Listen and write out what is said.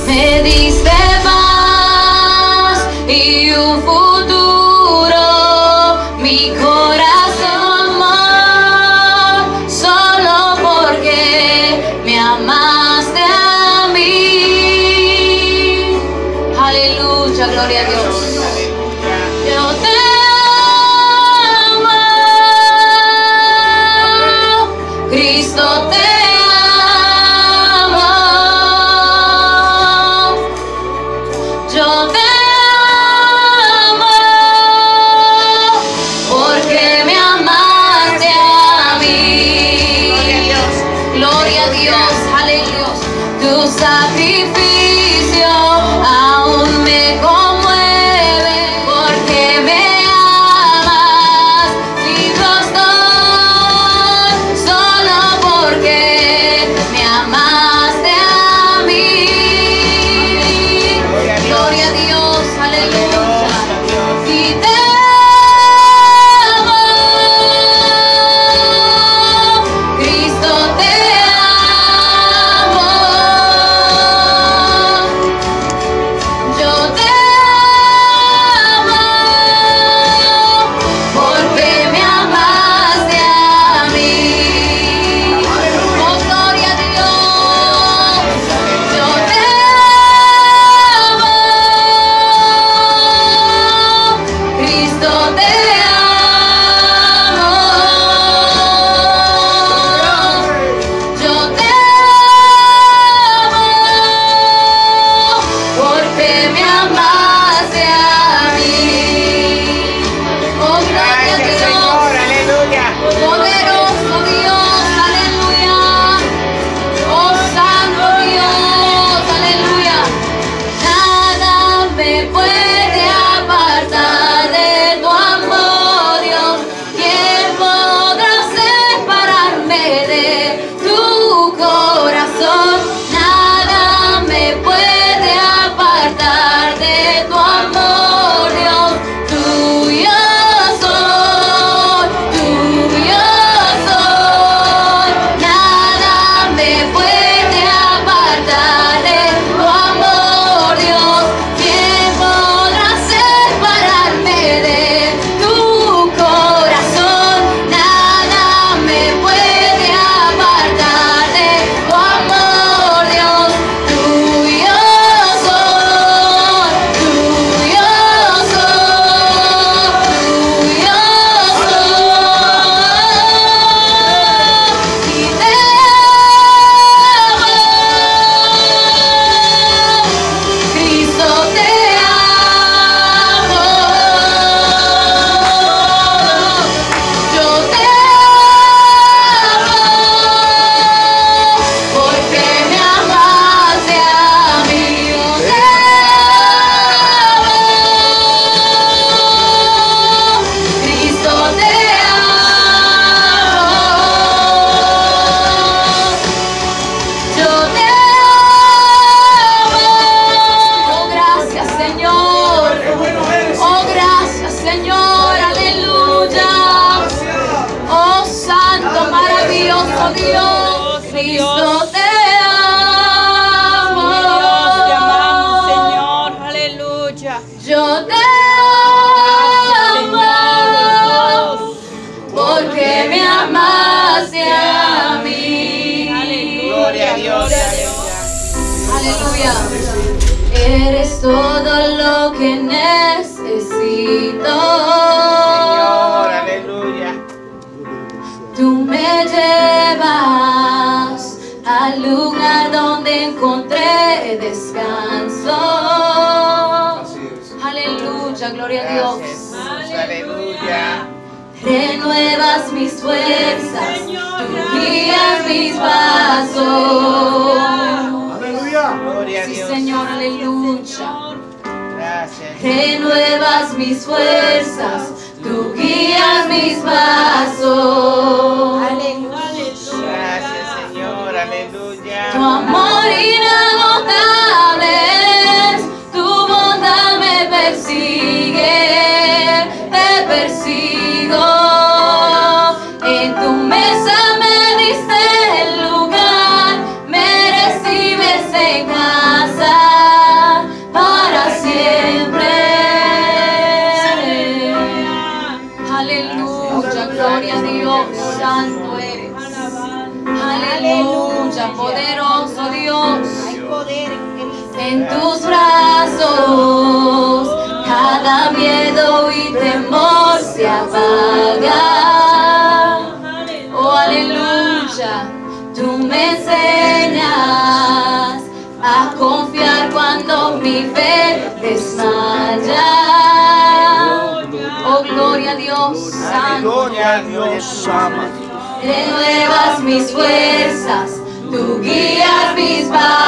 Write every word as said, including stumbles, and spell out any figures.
Me diste paz y un futuro, mi corazón amó, solo porque me amaste a mí. Aleluya, gloria a Dios. Yo te amo, Cristo te amo, yo te amo, porque me amaste a mí. Gloria a Dios, aleluya. Tu sacrificio aún me conmueve, porque me amas, libre estoy, solo porque me amaste a mí. Gloria a Dios, aleluya. Y te amo, Cristo te amo, yo te amo, porque me amaste a mí. Oh, gloria a Dios, yo te amo, Cristo te amo, yo te amo, porque me amaste a mí. Oh, gloria a Dios, poderoso Dios, aleluya. Oh, santo Dios, aleluya. Nada me puede apartar de tu amor, Dios. ¿Quién podrá separarme de tu corazón? Nada me puede apartar de tu amor, Dios. Tuyo soy, tuyo soy. Nada me puede apartar de tu amor, Dios. ¿Quién podrá separarme de tu corazón? Nada me puede apartar de tu amor, Dios. Tuyo soy, tuyo soy, tuyo soy. Y te amo, Cristo te amo, yo te amo, porque me amaste a mí. Yo te amo, Cristo te amo, yo te amo. Oh, gracias, Señor. Oh, gracias, Señor. Aleluya. Oh, santo, maravilloso Dios. Cristo te amo. Te amamos, Señor, aleluya. Yo te amo, porque me amaste a mí. Gloria a Dios. Aleluya. Eres todo lo que necesito. Aleluya. Tú me llevas al lugar donde encontré descanso. Aleluya, gloria a Dios. Aleluya. Renuevas mis fuerzas, tú guías mis pasos. Aleluya. Gloria a Sí, Dios. Señor, aleluya. Gracias. Renuevas mis fuerzas, tú guías mis pasos. Gracias, Señor, aleluya. Tu amor inagotable, tu bondad me persigue, te persigo. En tu mesa me diste el lugar, me recibes en casa. aleluya, poderoso Dios. Hay poder en Cristo. En tus brazos cada miedo y temor se apaga. Oh, aleluya, tú me enseñas a confiar cuando mi fe desmaya. Oh, gloria a Dios, santo. Gloria a Dios. Ama. Renuevas mis fuerzas, tú guías mis pasos.